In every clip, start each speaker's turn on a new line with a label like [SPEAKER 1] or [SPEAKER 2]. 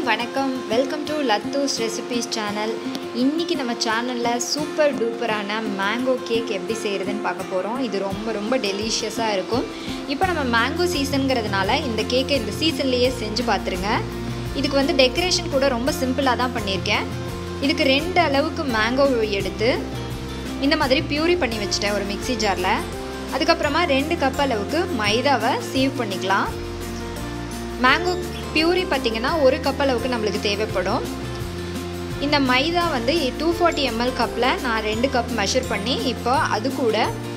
[SPEAKER 1] வணக்கம் welcome to Lathu's recipes channel. இன்றைக்கி நம்ம சேனலில் சூப்பர் டூப்பரான மேங்கோ கேக் எப்படி செய்கிறதுன்னு பார்க்க போகிறோம். இது ரொம்ப டெலிஷியஸாக இருக்கும். இப்போ நம்ம மேங்கோ சீசனுங்கிறதுனால இந்த கேக்கை இந்த சீசன்லேயே செஞ்சு பார்த்துருங்க. இதுக்கு வந்து டெக்கரேஷன் கூட ரொம்ப சிம்பிளாக தான் பண்ணியிருக்கேன். இதுக்கு 2 அளவுக்கு மேங்கோ எடுத்து இந்த மாதிரி பியூரி பண்ணி வச்சுட்டேன் ஒரு மிக்ஸி ஜாரில். அதுக்கப்புறமா 2 கப் அளவுக்கு மைதாவை சீவ் பண்ணிக்கலாம். மேங்கோ பியூரி பார்த்திங்கன்னா 1 கப் அளவுக்கு நம்மளுக்கு தேவைப்படும். இந்த மைதா வந்து 240 ml கப்பில் நான் 2 கப் மெஷர் பண்ணி இப்போ அது கூட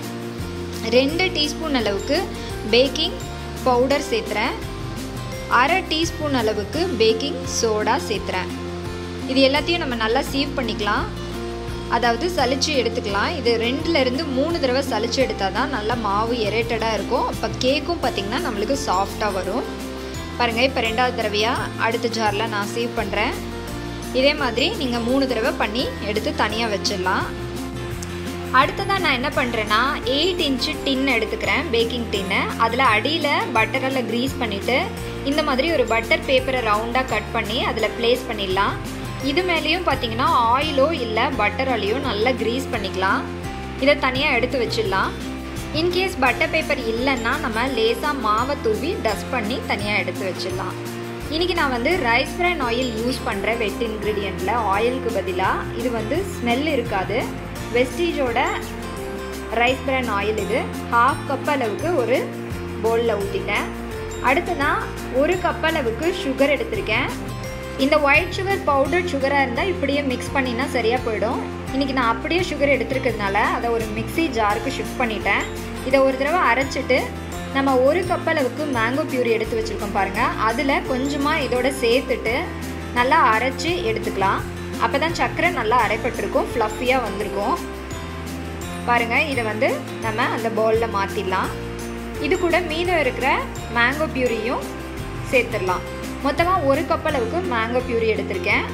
[SPEAKER 1] 2 டீஸ்பூன் அளவுக்கு பேக்கிங் பவுடர் சேர்த்துறேன். 1/2 டீஸ்பூன் அளவுக்கு பேக்கிங் சோடா சேர்த்துறேன். இது எல்லாத்தையும் நம்ம நல்லா சீவ் பண்ணிக்கலாம், அதாவது சலிச்சு எடுத்துக்கலாம். இது 2லேருந்து 3 தடவை சலிச்சு எடுத்தால் தான் நல்லா மாவு எரேட்டடாக இருக்கும். அப்போ கேக்கும் பார்த்திங்கன்னா நம்மளுக்கு சாஃப்டாக வரும். பாருங்கள், இப்போ 2வது தடவையாக அடுத்த ஜாரில் நான் சீவ் பண்ணுறேன். இதே மாதிரி நீங்கள் 3 தடவை பண்ணி எடுத்து தனியாக வச்சிடலாம். அடுத்ததாக நான் என்ன பண்ணுறேன்னா 8 இன்ச்சு டின் எடுத்துக்கிறேன், பேக்கிங் டின்னு. அதில் அடியில் பட்டரில் க்ரீஸ் பண்ணிவிட்டு இந்த மாதிரி ஒரு பட்டர் பேப்பரை ரவுண்டாக கட் பண்ணி அதில் ப்ளேஸ் பண்ணிடலாம். இது மேலேயும் பார்த்தீங்கன்னா ஆயிலோ இல்லை பட்டராலையோ நல்லா க்ரீஸ் பண்ணிக்கலாம். இதை தனியாக எடுத்து வச்சிடலாம். இன்கேஸ் பட்டர் பேப்பர் இல்லைன்னா நம்ம லேசாக மாவை தூவி டஸ்ட் பண்ணி தனியாக எடுத்து வச்சிடலாம். இன்றைக்கி நான் வந்து ரைஸ் பிரான் ஆயில் யூஸ் பண்ணுறேன். வெட் இன்க்ரீடியண்ட்டில் ஆயிலுக்கு பதிலாக இது வந்து ஸ்மெல் இருக்காது. வெஸ்டீஜோட ரைஸ் பிரான் ஆயில் இது. 1/2 கப் அளவுக்கு ஒரு பவுலில் ஊற்றிட்டேன். அடுத்ததான் 1 கப் அளவுக்கு சுகர் எடுத்திருக்கேன். இந்த ஒயிட் சுகர் பவுடர் சுகராக இருந்தால் இப்படியே மிக்ஸ் பண்ணினா சரியாக போயிடும். இன்றைக்கி நான் அப்படியே சுகர் எடுத்துருக்கிறதுனால அதை ஒரு மிக்ஸி ஜாருக்கு ஷிஃப்ட் பண்ணிட்டேன். இதை ஒரு தடவை அரைச்சிட்டு நம்ம 1 கப் அளவுக்கு மேங்கோ பியூரி எடுத்து வச்சுருக்கோம் பாருங்கள், அதில் கொஞ்சமாக இதோட சேர்த்துட்டு நல்லா அரைச்சி எடுத்துக்கலாம். அப்போ தான் சர்க்கரை நல்லா அரைப்பட்டிருக்கும், ஃப்ளஃபியாக வந்திருக்கும். பாருங்கள், இதை வந்து நம்ம அந்த பவுலில் மாற்றிடலாம். இது கூட மீதம் இருக்கிற மேங்கோ பியூரியும் சேர்த்துடலாம். மொத்தமாக 1 கப் அளவுக்கு மேங்கோ பியூரி எடுத்திருக்கேன்.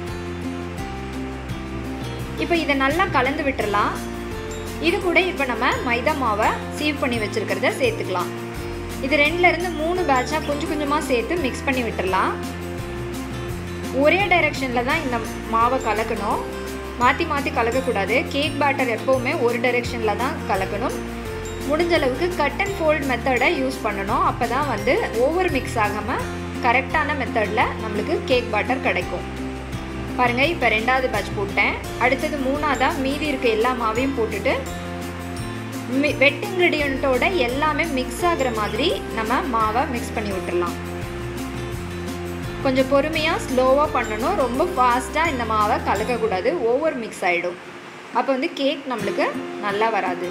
[SPEAKER 1] இப்போ இதை நல்லா கலந்து விட்டுறலாம். இது கூட இப்போ நம்ம மைதா மாவை சீவ் பண்ணி வச்சுருக்கிறத சேர்த்துக்கலாம். இது 2லேருந்து 3 பேட்சாக கொஞ்சமாக சேர்த்து மிக்ஸ் பண்ணி விட்டுடலாம். ஒரே டைரெக்ஷனில் தான் இந்த மாவை கலக்கணும், மாற்றி கலக்கக்கூடாது. கேக் பேட்டர் எப்போவுமே ஒரு டைரெக்ஷனில் தான் கலக்கணும். முடிஞ்ச அளவுக்கு கட் அண்ட் ஃபோல்ட் மெத்தடை யூஸ் பண்ணணும். அப்போ தான் வந்து ஓவர் மிக்ஸ் ஆகாமல் கரெக்டான மெத்தடில் நம்மளுக்கு கேக் பேட்டர் கிடைக்கும். பாருங்கள், இப்போ 2வது பேட்ச் போட்டேன். அடுத்தது 3ஆவதாக மீதி இருக்க எல்லா மாவையும் போட்டுட்டு வெட் இன்க்ரீடியண்ட்டோட எல்லாமே மிக்ஸ் ஆகிற மாதிரி நம்ம மாவை மிக்ஸ் பண்ணி விட்டுடலாம். கொஞ்சம் பொறுமையாக ஸ்லோவாக பண்ணணும். ரொம்ப ஃபாஸ்ட்டாக இந்த மாவை கலக்கக்கூடாது, ஓவர் மிக்ஸ் ஆகிடும். அப்போ வந்து கேக் நம்மளுக்கு நல்லா வராது.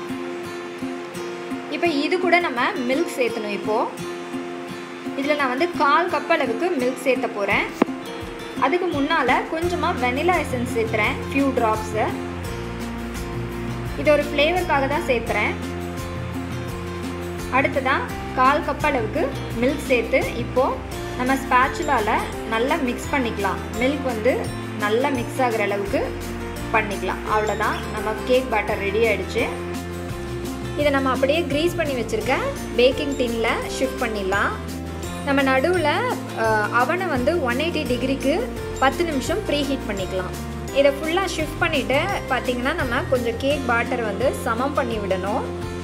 [SPEAKER 1] இப்போ இது கூட நம்ம மில்க் சேர்த்தணும். இப்போது இதில் நான் வந்து 1/4 கப் அளவுக்கு மில்க் சேர்த்த போகிறேன். அதுக்கு முன்னால் கொஞ்சமாக வெனிலா எசன்ஸ் சேர்த்துறேன், ஃபியூ ட்ராப்ஸு. இது ஒரு ஃப்ளேவருக்காக தான் சேர்த்துறேன். அடுத்ததான் 1/4 கப் அளவுக்கு மில்க் சேர்த்து இப்போது நம்ம ஸ்பேச்சுலாவில் நல்லா மிக்ஸ் பண்ணிக்கலாம். மில்க் வந்து நல்லா மிக்ஸ் ஆகிற அளவுக்கு பண்ணிக்கலாம். அவ்வளோதான், நம்ம கேக் பேட்டர் ரெடி ஆகிடுச்சு. இதை நம்ம அப்படியே க்ரீஸ் பண்ணி வச்சுருக்க பேக்கிங் டின்னில் ஷிஃப்ட் பண்ணிடலாம். நம்ம நடுவில் அவனை வந்து 180 டிகிரிக்கு 10 நிமிஷம் ப்ரீ ஹீட் பண்ணிக்கலாம். இதை ஃபுல்லாக ஷிஃப்ட் பண்ணிவிட்டு பார்த்திங்கன்னா நம்ம கொஞ்சம் கேக் பேட்டர் வந்து சமம் பண்ணி விடணும்.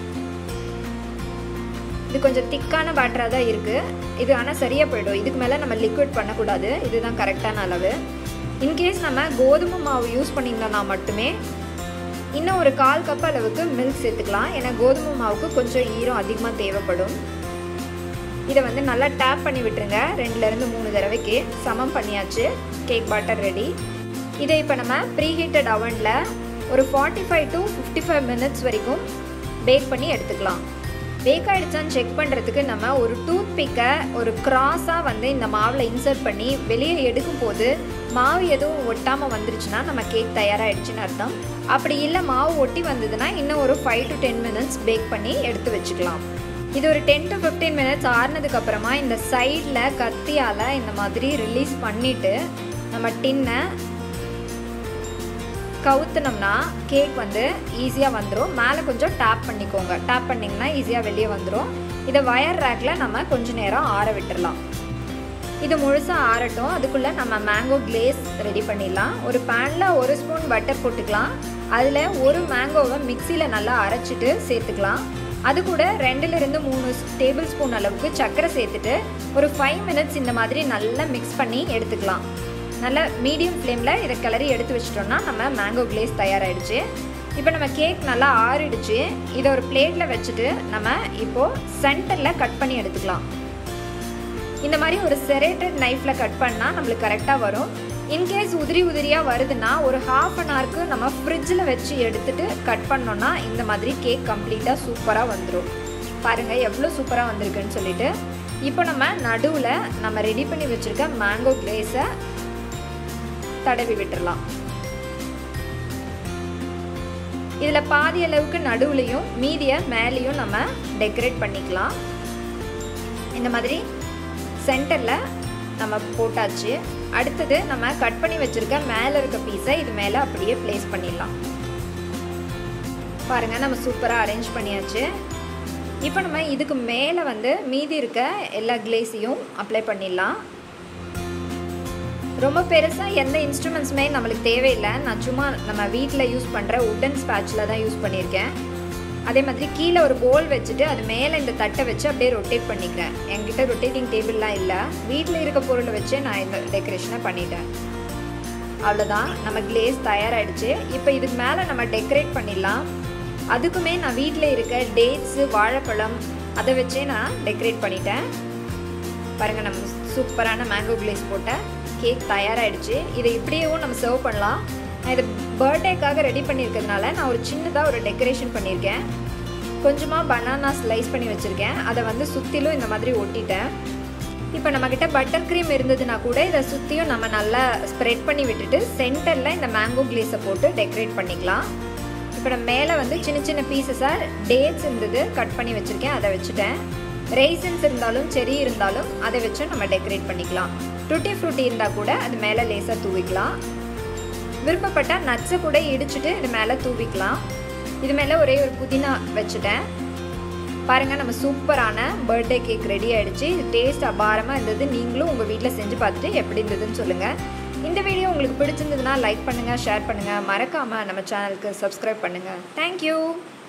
[SPEAKER 1] இது கொஞ்சம் திக்கான பேட்டராக தான் இருக்குது. இது ஆனால் சரியாக போய்டும். இதுக்கு மேலே நம்ம லிக்விட் பண்ணக்கூடாது. இதுதான் கரெக்டான அளவு. இன்கேஸ் நம்ம கோதுமை மாவு யூஸ் பண்ணியிருந்தோம்னா மட்டுமே இன்னும் ஒரு 1/4 கப் அளவுக்கு மில்க் சேர்த்துக்கலாம். ஏன்னா கோதுமை மாவுக்கு கொஞ்சம் ஈரம் அதிகமாக தேவைப்படும். இதை வந்து நல்லா டேப் பண்ணி விட்டுருங்க. 2லேருந்து 3 தடவைக்கு சமம் பண்ணியாச்சு. Cake batter ready. இதை இப்போ நம்ம ப்ரீ ஹீட்டட் அவனில் ஒரு 45 to 55 மினிட்ஸ் வரைக்கும் பேக் பண்ணி எடுத்துக்கலாம். பேக் ஆகிடுச்சான்னு செக் பண்ணுறதுக்கு நம்ம ஒரு டூத் பிக்கை ஒரு க்ராஸாக வந்து இந்த மாவில் இன்சர்ட் பண்ணி வெளியே எடுக்கும் போது மாவு எதுவும் ஒட்டாமல் வந்துருச்சுன்னா நம்ம கேக் தயாராகிடுச்சின்னு அர்த்தம். அப்படி இல்லை மாவு ஒட்டி வந்ததுன்னா இன்னும் ஒரு 5 to 10 மினிட்ஸ் பேக் பண்ணி எடுத்து வச்சுக்கலாம். இது ஒரு 10 to 15 மினிட்ஸ் ஆறுனதுக்கப்புறமா இந்த சைடில் கத்தியால் இந்த மாதிரி ரிலீஸ் பண்ணிவிட்டு நம்ம டின்னை கவுத்துனோம்னா கேக் வந்து ஈஸியாக வந்துடும். மேலே கொஞ்சம் டேப் பண்ணிக்கோங்க. டேப் பண்ணிங்கன்னா ஈஸியாக வெளியே வந்துடும். இதை வயர் ரேக்கில் நம்ம கொஞ்சம் நேரம் ஆற விட்டுடலாம். இது முழுசாக ஆறட்டும். அதுக்குள்ளே நம்ம மேங்கோ கிளேஸ் ரெடி பண்ணிடலாம். ஒரு பேனில் 1 ஸ்பூன் பட்டர் போட்டுக்கலாம். அதில் ஒரு மேங்கோவை மிக்சியில் நல்லா அரைச்சிட்டு சேர்த்துக்கலாம். அது கூட 2லிருந்து 3 டேபிள் ஸ்பூன் அளவுக்கு சர்க்கரை சேர்த்துட்டு ஒரு 5 மினிட்ஸ் இந்த மாதிரி நல்லா மிக்ஸ் பண்ணி எடுத்துக்கலாம். நல்லா மீடியம் ஃப்ளேமில் இதை கிளறி எடுத்து வச்சிட்டோம்னா நம்ம மேங்கோ கிளேஸ் தயாராகிடுச்சு. இப்போ நம்ம கேக் நல்லா ஆறிடுச்சு. இதை ஒரு பிளேட்டில் வச்சுட்டு நம்ம இப்போது சென்டரில் கட் பண்ணி எடுத்துக்கலாம். இந்த மாதிரி ஒரு செரேட்டட் நைஃப்பில் கட் பண்ணால் நம்மளுக்கு கரெக்டாக வரும். இன்கேஸ் உதிரியாக வருதுன்னா ஒரு ½ அன் ஹவருக்கு நம்ம ஃப்ரிட்ஜில் வச்சு எடுத்துகிட்டு கட் பண்ணோன்னா இந்த மாதிரி கேக் கம்ப்ளீட்டாக சூப்பராக வந்துடும். பாருங்கள் எவ்வளோ சூப்பராக வந்திருக்குன்னு சொல்லிட்டு. இப்போ நம்ம நடுவில் நம்ம ரெடி பண்ணி வச்சுருக்க மேங்கோ கிளேஸை தடவி விட்டுடலாம். இதில் பாதி அளவுக்கு நடுவுலையும் மீதியை மேலேயும் நம்ம டெக்கரேட் பண்ணிக்கலாம். இந்த மாதிரி சென்டரில் நம்ம போட்டாச்சு. அடுத்தது நம்ம கட் பண்ணி வச்சுருக்க மேலே இருக்க பீஸை இது மேலே அப்படியே ப்ளேஸ் பண்ணிடலாம். பாருங்கள் நம்ம சூப்பராக அரேஞ்ச் பண்ணியாச்சு. இப்போ நம்ம இதுக்கு மேலே மீதி இருக்க எல்லா கிளேஸையும் அப்ளை பண்ணிடலாம். ரொம்ப பெருசாக எந்த இன்ஸ்ட்ருமெண்ட்ஸுமே நம்மளுக்கு தேவையில்லை. நான் சும்மா நம்ம வீட்டில் யூஸ் பண்ணுற உட்டன் ஸ்பேட்சில் தான் யூஸ் பண்ணியிருக்கேன். அதே மாதிரி கீழே ஒரு போல் வச்சுட்டு அது மேலே இந்த தட்டை வச்சு அப்படியே ரொட்டேட் பண்ணிக்கிறேன். என்கிட்ட ரொட்டேட்டிங் டேபிள்லாம் இல்லை. வீட்டில் இருக்க பொருளை வச்சு நான் இந்த டெக்கரேஷனை பண்ணிட்டேன். அவ்வளோதான், நம்ம கிளேஸ் தயாராகிடுச்சு. இப்போ இதுக்கு மேலே நம்ம டெக்கரேட் பண்ணிடலாம். அதுக்குமே நான் வீட்டில் இருக்க டேட்ஸு, வாழைப்பழம் அதை வச்சே நான் டெக்கரேட் பண்ணிட்டேன். பாருங்கள் நம்ம சூப்பரான மேங்கோ கிளேஸ் போட்ட கேக் தயாராகிடுச்சு. இதை இப்படியேவும் நம்ம சர்வ் பண்ணலாம். நான் இதை பர்த்டேக்காக ரெடி பண்ணியிருக்கிறதுனால நான் ஒரு சின்னதாக ஒரு டெக்கரேஷன் பண்ணியிருக்கேன். கொஞ்சமாக பனானா ஸ்லைஸ் பண்ணி வச்சுருக்கேன். அதை சுற்றிலும் இந்த மாதிரி ஒட்டிட்டேன். இப்போ நம்மக்கிட்ட பட்டர் க்ரீம் இருந்ததுன்னா கூட இதை சுற்றியும் நம்ம நல்லா ஸ்ப்ரெட் பண்ணி விட்டுட்டு சென்டரில் இந்த மேங்கோ கிளேஸை போட்டு டெக்கரேட் பண்ணிக்கலாம். இப்போ நான் மேலே சின்ன சின்ன பீசஸாக டேட்ஸ் இருந்தது கட் பண்ணி வச்சுருக்கேன், அதை வச்சுட்டேன். ரெய்சன்ஸ் இருந்தாலும் செரி இருந்தாலும் அதை வச்சு நம்ம டெக்கரேட் பண்ணிக்கலாம். டூட்டி ஃப்ரூட்டி இருந்தால் கூட அது மேலே லேசாக தூவிக்கலாம். விருப்பப்பட்டால் நட்ஸை கூட இடிச்சுட்டு இது மேலே தூவிக்கலாம். இது மேலே ஒரே ஒரு புதினா வச்சுட்டேன். பாருங்கள் நம்ம சூப்பரான பர்த்டே கேக் ரெடி ஆகிடுச்சு. இது டேஸ்ட் அபாரமாக இருந்தது. நீங்களும் உங்கள் வீட்டில் செஞ்சு பார்த்துட்டு எப்படி இருந்ததுன்னு சொல்லுங்கள். இந்த வீடியோ உங்களுக்கு பிடிச்சிருந்ததுன்னா லைக் பண்ணுங்கள், ஷேர் பண்ணுங்கள். மறக்காமல் நம்ம சேனலுக்கு சப்ஸ்கிரைப் பண்ணுங்கள். தேங்க்யூ.